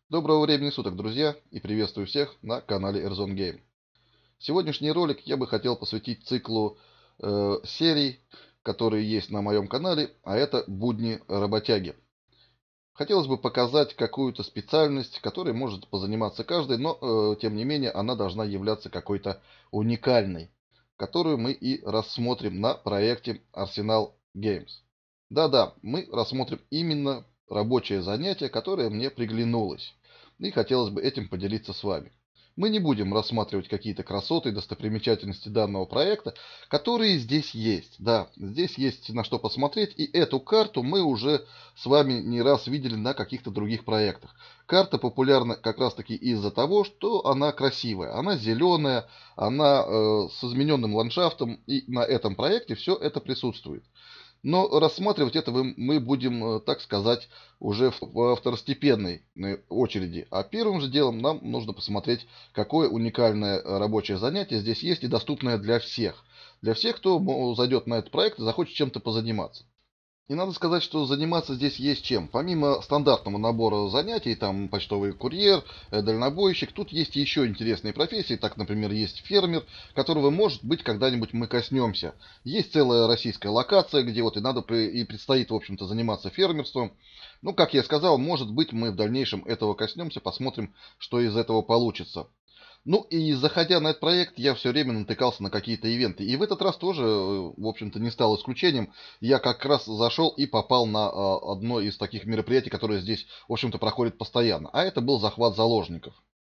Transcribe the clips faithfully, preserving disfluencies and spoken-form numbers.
Доброго времени суток, друзья, и приветствую всех на канале Airzone Game. Сегодняшний ролик я бы хотел посвятить циклу э, серий, которые есть на моем канале, а это «Будни работяги». Хотелось бы показать какую-то специальность, которой может позаниматься каждый, но э, тем не менее она должна являться какой-то уникальной, которую мы и рассмотрим на проекте Arsenal Games. Да-да, мы рассмотрим именно рабочее занятие, которое мне приглянулось. И хотелось бы этим поделиться с вами. Мы не будем рассматривать какие-то красоты и достопримечательности данного проекта, которые здесь есть. Да, здесь есть на что посмотреть, и эту карту мы уже с вами не раз видели на каких-то других проектах. Карта популярна как раз таки из-за того, что она красивая, она зеленая, она э, с измененным ландшафтом, и на этом проекте все это присутствует. Но рассматривать это мы будем, так сказать, уже в второстепенной очереди. А первым же делом нам нужно посмотреть, какое уникальное рабочее занятие здесь есть и доступное для всех. Для всех, кто зайдет на этот проект и захочет чем-то позаниматься. И надо сказать, что заниматься здесь есть чем. Помимо стандартного набора занятий, там почтовый курьер, э, дальнобойщик, тут есть еще интересные профессии. Так, например, есть фермер, которого, может быть, когда-нибудь мы коснемся. Есть целая российская локация, где вот и надо и предстоит, в общем-то, заниматься фермерством. Ну, как я сказал, может быть, мы в дальнейшем этого коснемся, посмотрим, что из этого получится. Ну и заходя на этот проект, я все время натыкался на какие-то ивенты. И в этот раз тоже, э, в общем-то, не стал исключением. Я как раз зашел и попал на а, одно из таких мероприятий, которое здесь, в общем-то, проходит постоянно. А это был захват заложников.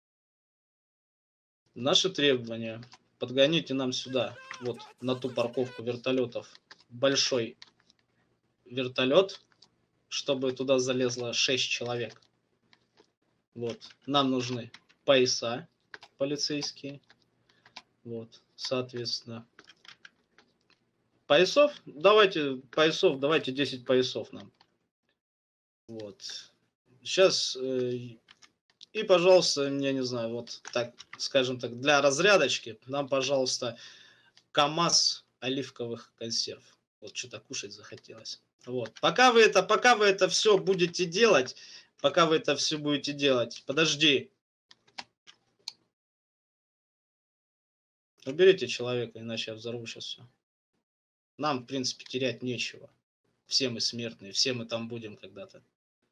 Наши требования. Подгоните нам сюда, вот на ту парковку вертолетов, большой вертолет, чтобы туда залезло шесть человек. Вот. Нам нужны пояса полицейские. Вот, соответственно. Поясов? Давайте поясов, давайте десять поясов нам. Вот. Сейчас э, и, пожалуйста, я не знаю, вот так, скажем так, для разрядочки нам, пожалуйста, КамАЗ оливковых консерв. Вот что-то кушать захотелось. Вот. Пока вы это, пока вы это все будете делать, пока вы это все будете делать, подожди. Уберите человека, иначе я взорву сейчас все. Нам, в принципе, терять нечего. Все мы смертные, все мы там будем когда-то.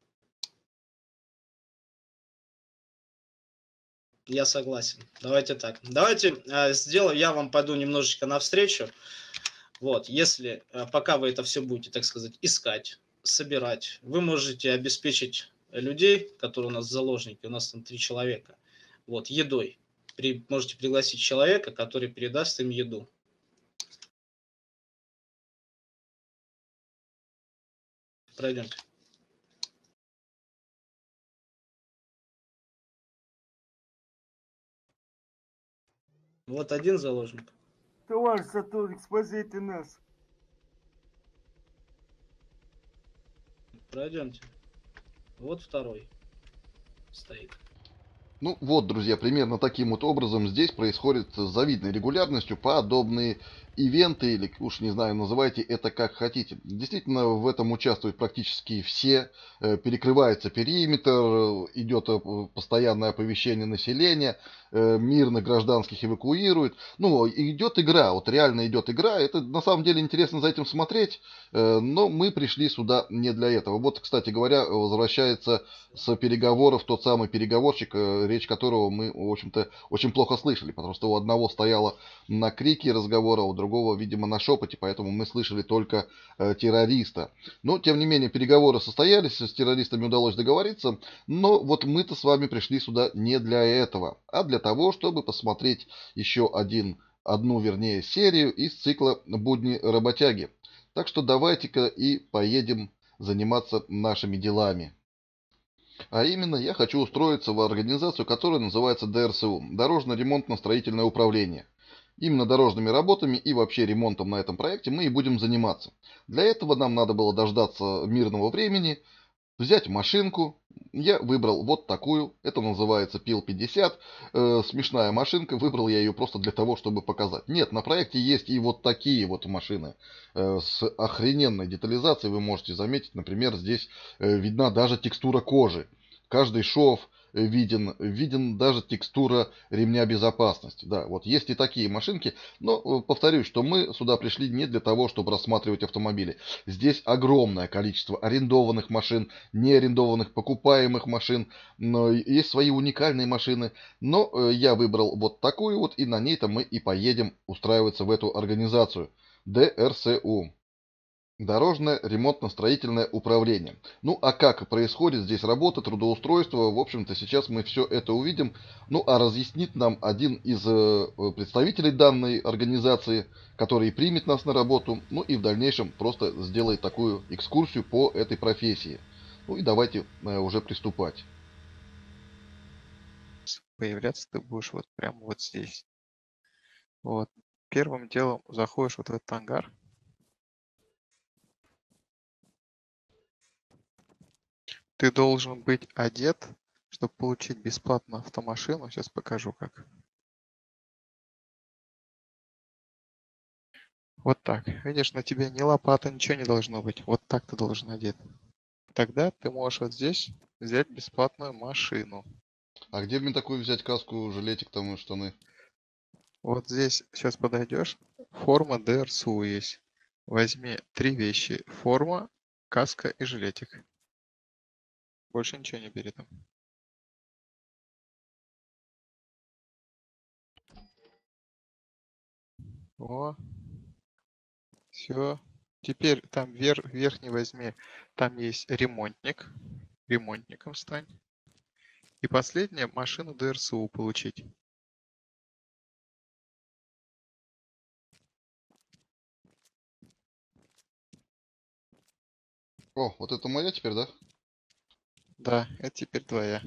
Я согласен. Давайте так. Давайте э, сделаю, я вам пойду немножечко навстречу. Вот, если э, пока вы это все будете, так сказать, искать, собирать, вы можете обеспечить людей, которые у нас заложники, у нас там три человека, вот, едой. При, можете пригласить человека, который передаст им еду. Пройдемте. Вот один заложник. Товарищ сотрудник, спасите нас. Пройдемте. Вот второй стоит. Ну вот, друзья, примерно таким вот образом здесь происходит с завидной регулярностью подобные ивенты, или уж не знаю, называйте это как хотите. Действительно, в этом участвуют практически все, э, перекрывается периметр, э, идет э, постоянное оповещение населения, э, мирных гражданских эвакуируют. Ну, идет игра, вот реально идет игра, это на самом деле интересно за этим смотреть, э, но мы пришли сюда не для этого. Вот, кстати говоря, возвращается с переговоров тот самый переговорщик, э, речь которого мы, в общем-то, очень плохо слышали, потому что у одного стояло на крике разговора, у другого, видимо, на шепоте, поэтому мы слышали только э, террориста. Но, тем не менее, переговоры состоялись, с террористами удалось договориться, но вот мы-то с вами пришли сюда не для этого, а для того, чтобы посмотреть еще один, одну, вернее, серию из цикла «Будни работяги». Так что давайте-ка и поедем заниматься нашими делами. А именно, я хочу устроиться в организацию, которая называется дэ эр эс у – Дорожно-ремонтно-строительное управление. Именно дорожными работами и вообще ремонтом на этом проекте мы и будем заниматься. Для этого нам надо было дождаться мирного времени, взять машинку. Я выбрал вот такую, это называется пил пятьдесят, э, смешная машинка, выбрал я ее просто для того, чтобы показать. Нет, на проекте есть и вот такие вот машины э, с охрененной детализацией, вы можете заметить, например, здесь э, видна даже текстура кожи. Каждый шов, э, виден, виден даже текстура ремня безопасности. Да, вот есть и такие машинки, но э, повторюсь, что мы сюда пришли не для того, чтобы рассматривать автомобили. Здесь огромное количество арендованных машин, неарендованных, покупаемых машин, но есть свои уникальные машины. Но э, я выбрал вот такую вот, и на ней-то мы и поедем устраиваться в эту организацию. дэ эр эс у. Дорожное ремонтно-строительное управление. Ну, а как происходит здесь работа, трудоустройство, в общем-то, сейчас мы все это увидим. Ну, а разъяснит нам один из э, представителей данной организации, который примет нас на работу, ну и в дальнейшем просто сделает такую экскурсию по этой профессии. Ну и давайте э, уже приступать. Появляться ты будешь вот прямо вот здесь. Вот. Первым делом заходишь вот в этот ангар. Ты должен быть одет, чтобы получить бесплатно автомашину. Сейчас покажу как. Вот так. Видишь, на тебе ни лопата, ничего не должно быть. Вот так ты должен одет. Тогда ты можешь вот здесь взять бесплатную машину. А где мне такую взять каску, жилетик там и штаны? Вот здесь сейчас подойдешь. Форма дэ эр эс у есть. Возьми три вещи. Форма, каска и жилетик. Больше ничего не бери там. О, все. Теперь там вер, верхний возьми. Там есть ремонтник. Ремонтником стань. И последнее, машину дэ эр эс у получить. О, вот это моя теперь, да? Да, это теперь твоя.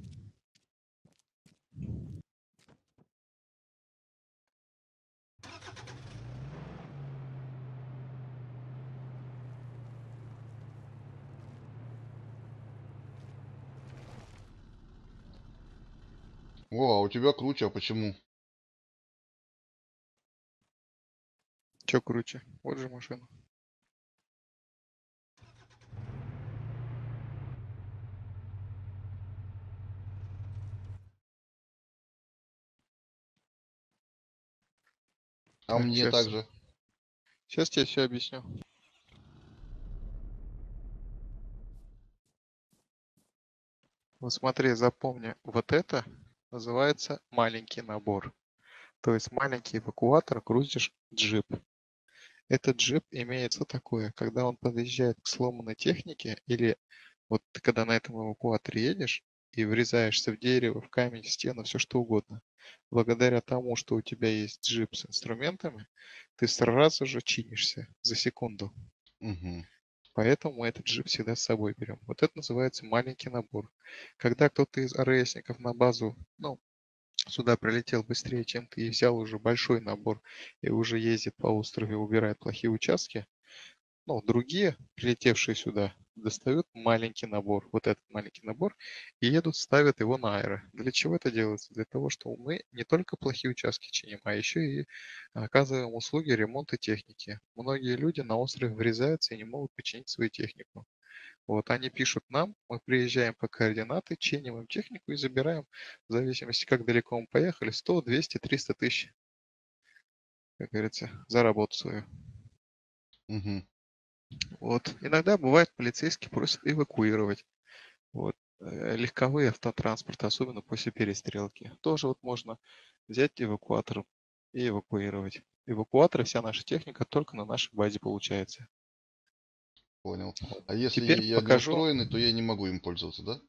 О, а у тебя круче, а почему? Че круче? Вот же машина. А Так, мне сейчас. также. Сейчас тебе все объясню. Вот смотри, запомни, вот это называется маленький набор. То есть маленький эвакуатор грузишь джип. Этот джип имеет что такое? Когда он подъезжает к сломанной технике, или вот ты когда на этом эвакуаторе едешь и врезаешься в дерево, в камень, в стену, все что угодно, благодаря тому, что у тебя есть джип с инструментами, ты сразу же чинишься за секунду. Угу. Поэтому мы этот джип всегда с собой берем. Вот это называется маленький набор. Когда кто-то из АРСников на базу, ну, сюда прилетел быстрее, чем ты, и взял уже большой набор, и уже ездит по острову, убирает плохие участки, ну, другие, прилетевшие сюда, достают маленький набор, вот этот маленький набор, и едут, ставят его на аэро. Для чего это делается? Для того, чтобы мы не только плохие участки чиним, а еще и оказываем услуги ремонта техники. Многие люди на острове врезаются и не могут починить свою технику. Вот они пишут нам, мы приезжаем по координаты, чиним им технику и забираем, в зависимости, как далеко мы поехали, сто, двести, триста тысяч, как говорится, за работу свою. Угу. Вот. Иногда бывает, полицейские просят эвакуировать. Вот. Э, Легковые автотранспорты, особенно после перестрелки. Тоже вот можно взять эвакуатор и эвакуировать. Эвакуаторы, вся наша техника только на нашей базе получается. Понял. Вот. А если Теперь я не покажу. устроенный, то я не могу им пользоваться, да?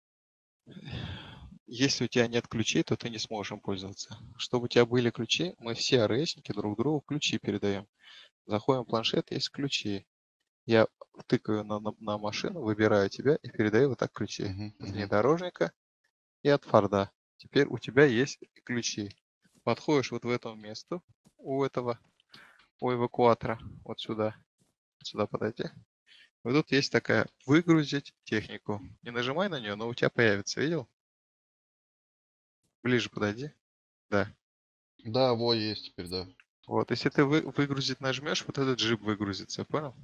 Если у тебя нет ключей, то ты не сможешь им пользоваться. Чтобы у тебя были ключи, мы все АРСники друг другу ключи передаем. Заходим в планшет, есть ключи. Я тыкаю на, на, на машину, выбираю тебя и передаю вот так ключи. Угу, От угу. внедорожника и от Форда. Теперь у тебя есть ключи. Подходишь вот в это место у этого, у эвакуатора, вот сюда, сюда подойти. Вот тут есть такая «Выгрузить технику». Не нажимай на нее, но у тебя появится, видел? Ближе подойди. Да. Да, во есть теперь, да. Вот, если ты вы, выгрузить нажмешь, вот этот джип выгрузится, понял?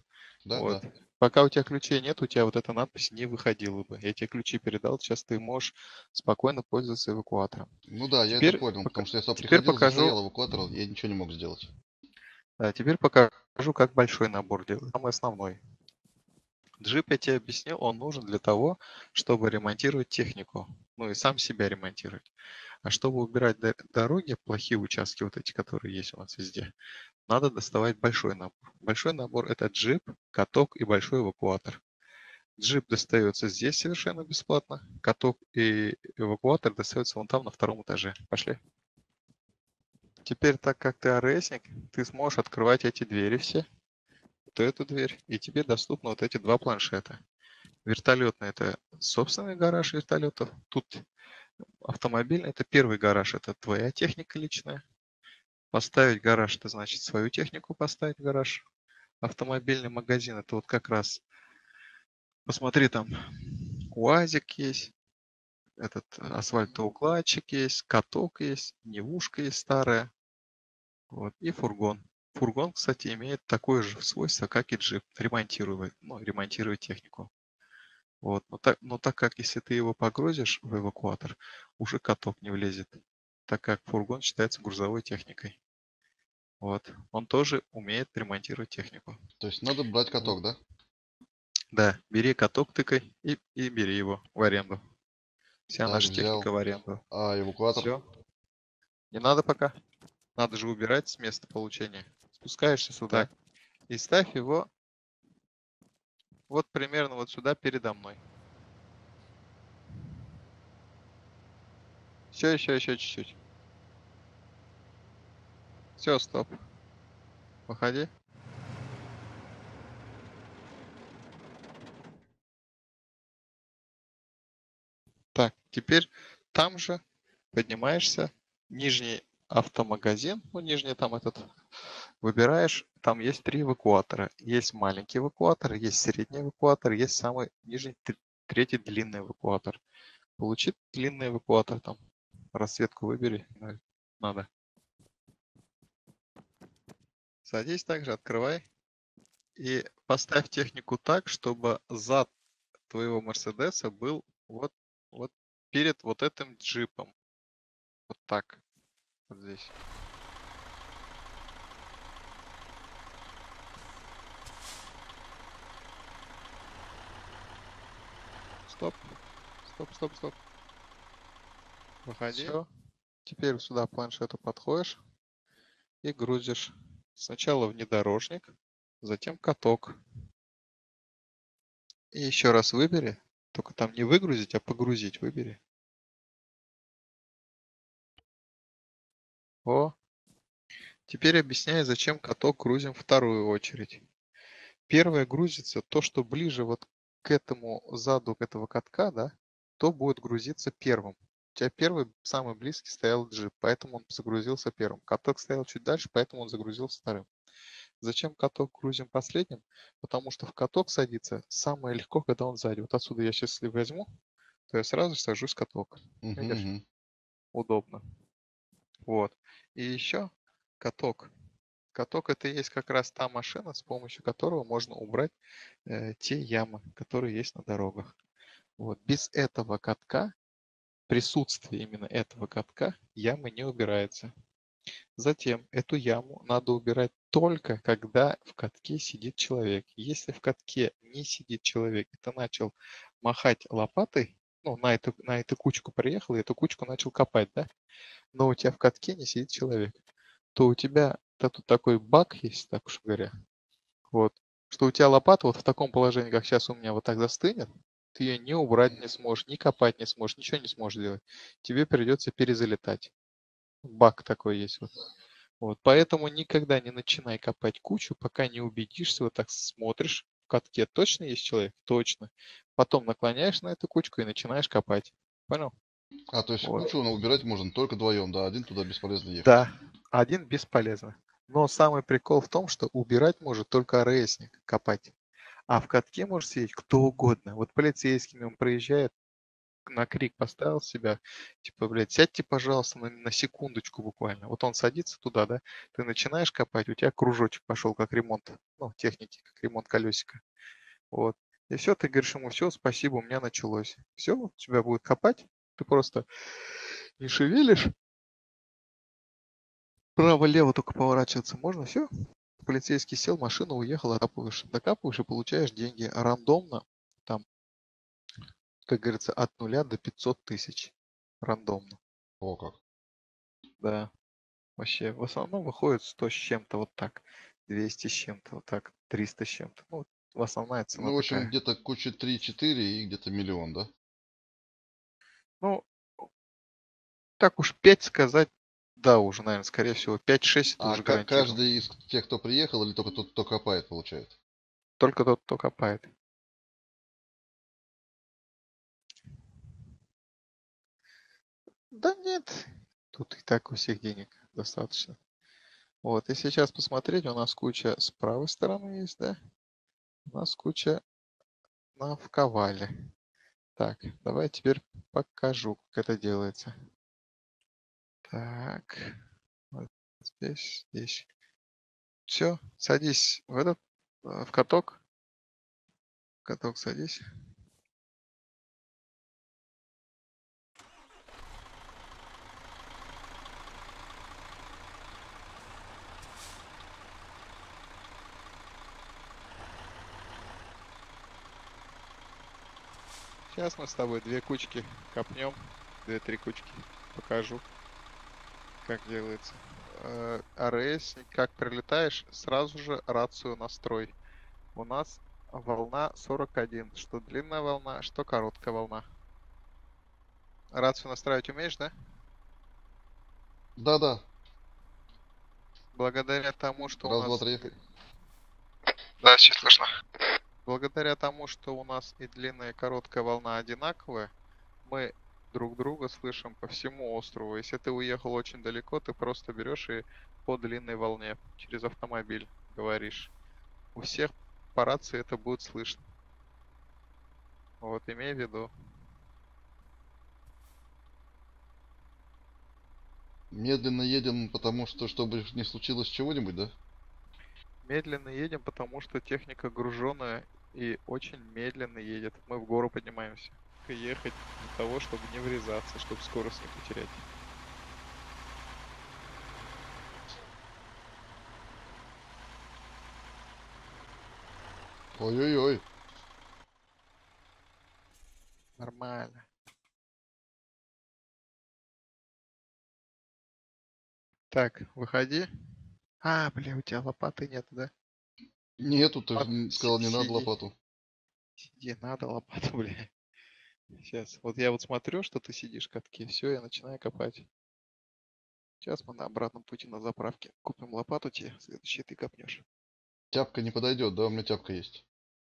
Да, Вот. да. Пока у тебя ключей нет, у тебя вот эта надпись не выходила бы. Я тебе ключи передал, сейчас ты можешь спокойно пользоваться эвакуатором. Ну да, я это Теперь, понял, пока- потому что я сюда теперь приходил, покажу, застоял эвакуатор, я ничего не мог сделать. да, теперь покажу, как большой набор делать. Самый основной. Джип, я тебе объяснил, он нужен для того, чтобы ремонтировать технику. Ну и сам себя ремонтировать. А чтобы убирать до- дороги, плохие участки, вот эти, которые есть у нас везде, надо доставать большой набор. Большой набор — это джип, каток и большой эвакуатор. Джип достается здесь совершенно бесплатно. Каток и эвакуатор достается вон там на втором этаже. Пошли. Теперь, так как ты АРСник, ты сможешь открывать эти двери все. Вот эту дверь. И тебе доступны вот эти два планшета. Вертолетный — это собственный гараж вертолетов. Тут автомобильный — это первый гараж. Это твоя техника личная. Поставить гараж — это значит свою технику поставить в гараж. Автомобильный магазин — это вот как раз, посмотри, там УАЗик есть, этот асфальтоукладчик есть, каток есть, невушка есть старая, вот, и фургон. Фургон, кстати, имеет такое же свойство, как и джип, ремонтирует, ну, ремонтирует технику. Вот, но так, но так как если ты его погрузишь в эвакуатор, уже каток не влезет, так как фургон считается грузовой техникой. Вот, он тоже умеет ремонтировать технику. То есть надо брать Вот. каток, да? Да, бери каток, тыкай и, и бери его в аренду. Вся Так, наша техника взял. в аренду. А эвакуатор? Все. Не надо пока. Надо же убирать с места получения. Спускаешься сюда Так. и ставь его вот примерно вот сюда передо мной. Все, еще, еще чуть-чуть. Все, стоп. Выходи. Так, теперь там же поднимаешься, нижний автомагазин, ну нижний там этот, выбираешь, там есть три эвакуатора. Есть маленький эвакуатор, есть средний эвакуатор, есть самый нижний, т- третий длинный эвакуатор. Получи длинный эвакуатор там. Расцветку выбери. на- Надо. Садись также, открывай. И поставь технику так, чтобы зад твоего Мерседеса был вот, вот перед вот этим джипом. Вот так. Вот здесь. Стоп. Стоп, стоп, стоп. Выходи. Все. Теперь сюда планшету подходишь и грузишь. Сначала внедорожник, затем каток. И еще раз выбери. Только там не выгрузить, а погрузить выбери. О. Теперь объясняю, зачем каток грузим в вторую очередь. Первое грузится то, что ближе вот к этому заду этого катка, да, то будет грузиться первым. У тебя первый, самый близкий стоял джип, поэтому он загрузился первым. Каток стоял чуть дальше, поэтому он загрузился вторым. Зачем каток грузим последним? Потому что в каток садиться самое легко, когда он сзади. Вот отсюда я сейчас если возьму, то я сразу сажусь в каток. Угу, Видишь? угу. Удобно. Вот. И еще каток. Каток — это и есть как раз та машина, с помощью которого можно убрать э, те ямы, которые есть на дорогах. Вот. Без этого катка, присутствие именно этого катка, ямы не убирается. Затем эту яму надо убирать только, когда в катке сидит человек. Если в катке не сидит человек, и ты начал махать лопатой, ну, на эту, на эту кучку приехал, и эту кучку начал копать, да? Но у тебя в катке не сидит человек, то у тебя да, тут такой баг есть, так уж говоря, вот, что у тебя лопата вот в таком положении, как сейчас у меня, вот так застынет, ты ее ни убрать не сможешь, ни копать не сможешь, ничего не сможешь делать. Тебе придется перезалетать. Баг такой есть вот. Вот, поэтому никогда не начинай копать кучу, пока не убедишься, вот так смотришь, в катке точно есть человек? Точно. Потом наклоняешь на эту кучку и начинаешь копать. Понял? А, то есть Вот. кучу убирать можно только вдвоем, да? Один туда бесполезно ехать. Да, один бесполезно. Но самый прикол в том, что убирать может только АРСник, копать. А в катке может сидеть кто угодно. Вот полицейский мимо проезжает, на крик поставил себя, типа, блядь, сядьте, пожалуйста, на, на секундочку буквально. Вот он садится туда, да, ты начинаешь копать, у тебя кружочек пошел, как ремонт, ну, техники, как ремонт колесика. Вот. И все, ты говоришь ему, все, спасибо, у меня началось. Все, у тебя будет копать, ты просто не шевелишь, право-лево только поворачиваться можно, все. Полицейский сел, машина уехала, докапываешь, докапываешь и получаешь деньги рандомно, там, как говорится, от нуля до пятьсот тысяч. Рандомно. О, как. Да. Вообще, в основном выходит сто с чем-то вот так. двести с чем-то вот так. триста с чем-то. Ну, вот в основная цена Ну, в общем, такая. где-то куча три-четыре и где-то миллион, да? Ну, так уж пять сказать, да, уже, наверное, скорее всего, пять-шесть это А уже ка- гарантированно. каждый из тех, кто приехал, или только тот, кто копает, получает? Только тот, кто копает. Да нет, тут и так у всех денег достаточно. Вот, и сейчас посмотреть, у нас куча с правой стороны есть, да? У нас куча на в ковале. Так, давай теперь покажу, как это делается. Так, вот здесь, здесь. Все, садись в этот, э, в каток. В каток садись. Сейчас мы с тобой две кучки копнем. Две-три кучки. Покажу, как делается. Э, АРС, как прилетаешь, сразу же рацию настрой. У нас волна сорок один. Что длинная волна, что короткая волна. Рацию настраивать умеешь, да? Да-да. Благодаря тому, что у Раз, два, нас... три. Да, все слышно. Благодаря тому, что у нас и длинная, и короткая волна одинаковые, мы друг друга слышим по всему острову. Если ты уехал очень далеко, ты просто берешь и по длинной волне через автомобиль говоришь. У всех по рации это будет слышно. Вот, имей в виду. Медленно едем, потому что, чтобы не случилось чего-нибудь, да? Медленно едем, потому что техника груженная и очень медленно едет. Мы в гору поднимаемся. И ехать для того, чтобы не врезаться, чтобы скорость не потерять. Ой-ой-ой. Нормально. Так, выходи. А, бля, у тебя лопаты нет, да? Нету, ты же Ладно, н- си- сказал, не надо сиди. лопату. Сиди, надо лопату, бля. Сейчас. Вот я вот смотрю, что ты сидишь в катке. Все, я начинаю копать. Сейчас мы на обратном пути на заправке купим лопату тебе. Следующий ты копнешь. Тяпка не подойдет, да? У меня тяпка есть.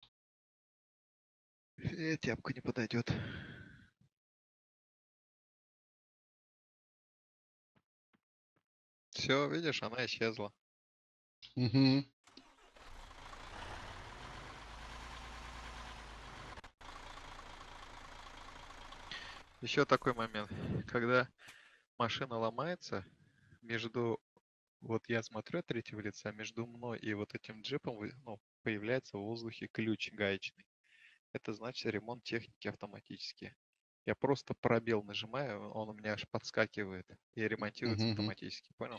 Э, тяпка не подойдет. Все, видишь, она исчезла. Угу. Еще такой момент. Когда машина ломается, между... Вот я смотрю от третьего лица, между мной и вот этим джипом вы- ну, появляется в воздухе ключ гаечный. Это значит ремонт техники автоматически. Я просто пробел нажимаю, он у меня аж подскакивает и ремонтируется Угу. автоматически, понял?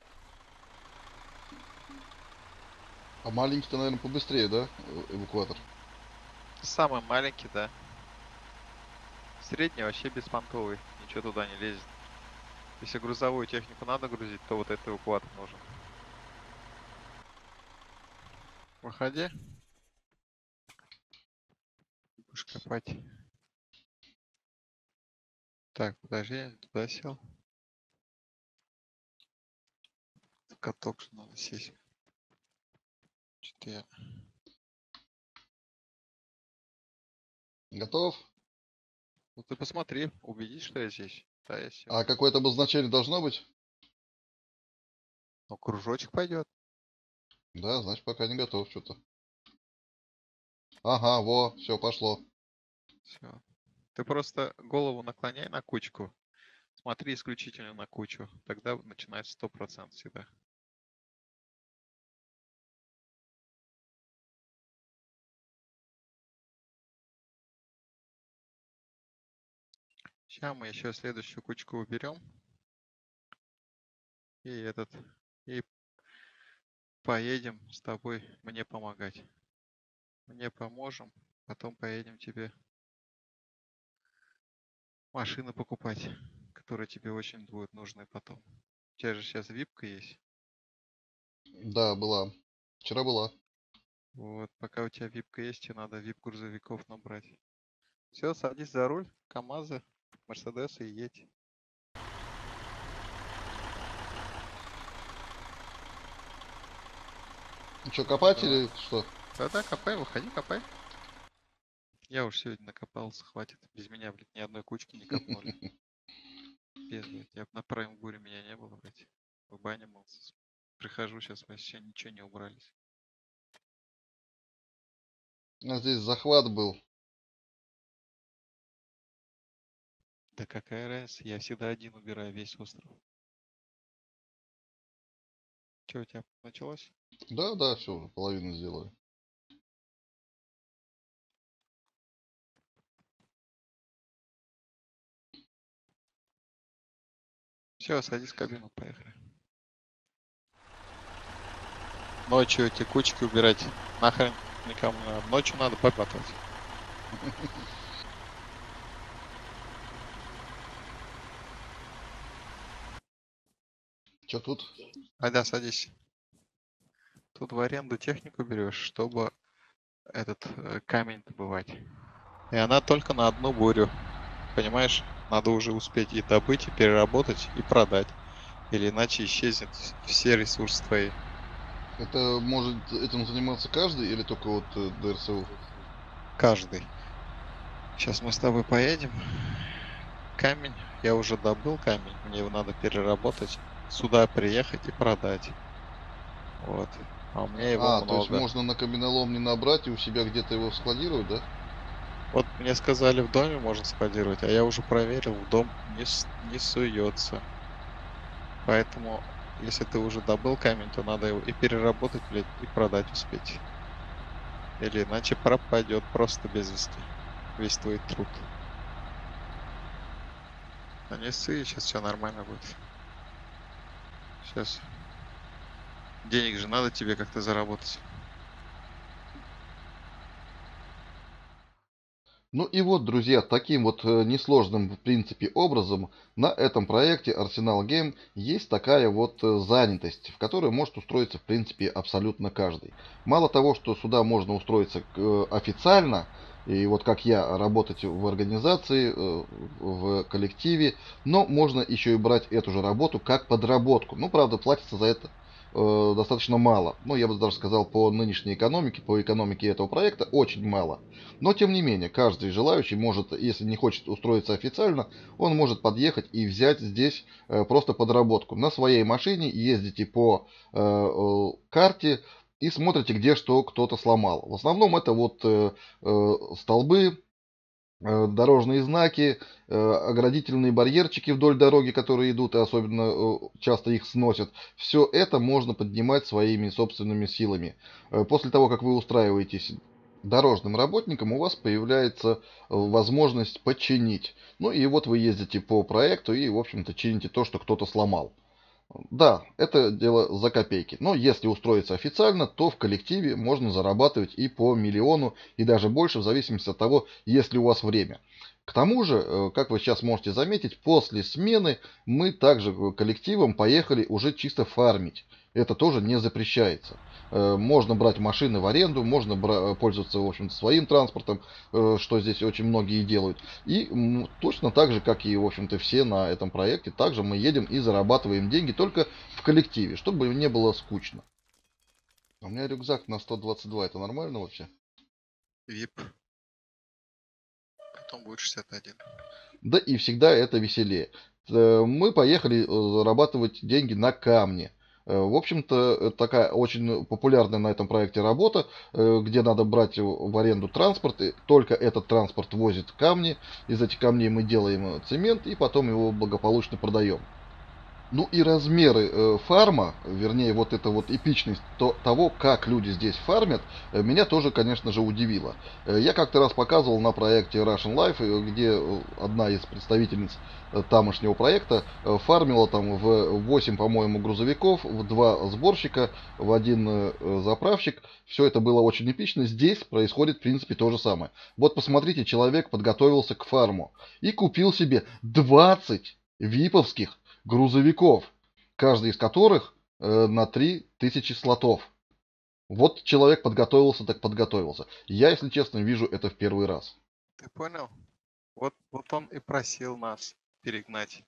А маленький-то, наверное, побыстрее, да? э- Эвакуатор. Самый маленький, да. Средний вообще беспонтовый, ничего туда не лезет. Если грузовую технику надо грузить, то вот этот эвакуатор нужен. Выходи, будешь копать. Так, подожди, я не туда сел. В каток же надо сесть. Что-то я... Готов? Ну ты посмотри, убедись, что я здесь. Да, я сел. А какое-то обозначение должно быть? Ну, кружочек пойдет. Да, значит, пока не готов что-то. Ага, во, все, пошло. Все. Ты просто голову наклоняй на кучку. Смотри исключительно на кучу. Тогда начинается сто процентов всегда. Сейчас мы еще следующую кучку уберем. И этот. И поедем с тобой мне помогать. Мне поможем. Потом поедем тебе машины покупать, которые тебе очень будут нужны потом. У тебя же сейчас випка есть. Да, была. Вчера была. Вот, пока у тебя випка есть, тебе надо вип грузовиков набрать. Все, садись за руль, КамАЗы, Мерседесы и едь. Ну что, копать Да. или что? Да-да, копай, выходи, копай. Я уж сегодня накопался, хватит. Без меня, блядь, ни одной кучки не копнули. Без, блядь, я б на Прайм Буре меня не было, блядь. В бане мылся. Прихожу, сейчас вообще ничего не убрались. А здесь захват был. Да какая разница, я всегда один убираю весь остров. Че у тебя началось? Да, да, все, уже половину сделаю. Все, садись в кабину, поехали. Ночью эти кучки убирать нахрен никому не надо. Ночью надо подрабатывать. Что тут? Айда, садись. Тут в аренду технику берешь, чтобы этот э, камень добывать. И она только на одну бурю. Понимаешь? Надо уже успеть и добыть, и переработать, и продать. Или иначе исчезнет все ресурсы твои. Это может этим заниматься каждый или только вот э, ДРСУ? Каждый. Сейчас мы с тобой поедем. Камень. Я уже добыл камень. Мне его надо переработать. Сюда приехать и продать. Вот. А у меня его А, то есть много. можно на каменоломне набрать и у себя где-то его складировать, да? Вот мне сказали, в доме можно складировать, а я уже проверил, в дом не, с- не суется. Поэтому, если ты уже добыл камень, то надо его и переработать, блядь, и продать успеть. Или иначе пропадет просто без вести. Весь твой труд. А не ссы, сейчас все нормально будет. Сейчас. Денег же надо тебе как-то заработать. Ну и вот, друзья, таким вот э, несложным, в принципе, образом на этом проекте Arsenal Game есть такая вот э, занятость, в которой может устроиться, в принципе, абсолютно каждый. Мало того, что сюда можно устроиться э, официально, и вот как я, работать в организации, э, в коллективе, но можно еще и брать эту же работу как подработку. Ну, правда, платится за это э, достаточно мало. Ну, я бы даже сказал, по нынешней экономике, по экономике этого проекта, очень мало. Но, тем не менее, каждый желающий может, если не хочет устроиться официально, он может подъехать и взять здесь э, просто подработку. На своей машине ездите по э, э, карте и смотрите, где что кто-то сломал. В основном это вот э, э, столбы, э, дорожные знаки, э, оградительные барьерчики вдоль дороги, которые идут, и особенно э, часто их сносят. Все это можно поднимать своими собственными силами. Э, После того, как вы устраиваетесь дорожным работником, у вас появляется э, возможность починить. Ну и вот вы ездите по проекту и, в общем-то, чините то, что кто-то сломал. Да, это дело за копейки. Но если устроиться официально, то в коллективе можно зарабатывать и по миллиону, и даже больше, в зависимости от того, есть ли у вас время. К тому же, э, как вы сейчас можете заметить, после смены мы также э, коллективом поехали уже чисто фармить. Это тоже не запрещается. Э, Можно брать машины в аренду, можно бра- пользоваться, в общем-то, своим транспортом, э, что здесь очень многие делают. И м, точно так же, как и, в общем-то, все на этом проекте, также мы едем и зарабатываем деньги только в коллективе, чтобы не было скучно. А у меня рюкзак на сто двадцать два, это нормально вообще? вип. Потом будет шестьдесят один. Да и всегда это веселее. Э, Мы поехали э, зарабатывать деньги на камне. Э, В общем-то, это такая очень популярная на этом проекте работа, э, где надо брать в аренду транспорт, и только этот транспорт возит камни, из этих камней мы делаем цемент и потом его благополучно продаем. Ну и размеры э, фарма, вернее вот эта вот эпичность то- того, как люди здесь фармят, э, меня тоже, конечно же, удивило. Э, Я как-то раз показывал на проекте Russian Life, э, где э, одна из представительниц э, тамошнего проекта э, фармила там в восемь, по-моему, грузовиков, в два сборщика, в один э, заправщик. Все это было очень эпично. Здесь происходит, в принципе, то же самое. Вот посмотрите, человек подготовился к фарму и купил себе двадцать виповских грузовиков, каждый из которых э, на три тысячи слотов. Вот человек подготовился, так подготовился. Я, если честно, вижу это в первый раз. Ты понял? Вот, вот он и просил нас перегнать.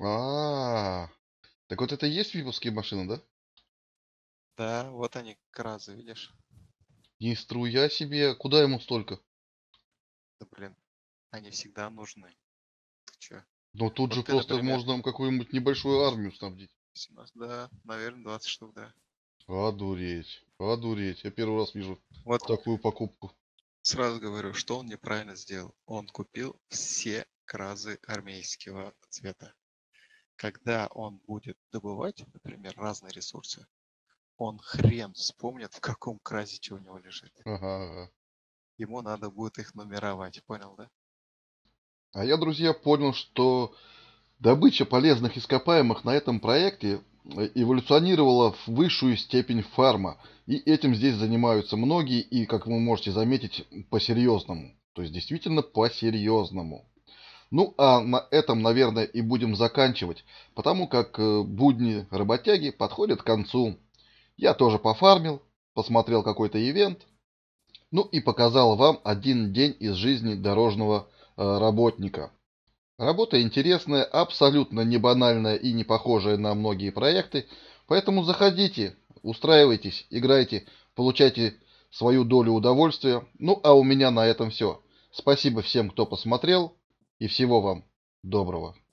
А, так вот это и есть виповские машины, да? Да, вот они, кразы, видишь? Не струя себе, куда ему столько? Да блин, они всегда нужны. Ты чё? Но тут Вот же ты, просто например, можно какую-нибудь небольшую армию снабдить. семнадцать, да, наверное, двадцать штук, да. Одуреть, одуреть. Я первый раз вижу Вот такую покупку. сразу говорю, что он неправильно сделал. Он купил все кразы армейского цвета. Когда он будет добывать, например, разные ресурсы, он хрен вспомнит, в каком кразе что у него лежит. Ага, ага. Ему надо будет их нумеровать, понял, да? А я, друзья, понял, что добыча полезных ископаемых на этом проекте э, эволюционировала в высшую степень фарма. И этим здесь занимаются многие, и, как вы можете заметить, по-серьезному. То есть, действительно по-серьезному. Ну, а на этом, наверное, и будем заканчивать, потому как э, будни работяги подходят к концу. Я тоже пофармил, посмотрел какой-то ивент, ну и показал вам один день из жизни дорожного э, работника. Работа интересная, абсолютно не банальная и не похожая на многие проекты, поэтому заходите, устраивайтесь, играйте, получайте свою долю удовольствия. Ну а у меня на этом все. Спасибо всем, кто посмотрел, и всего вам доброго.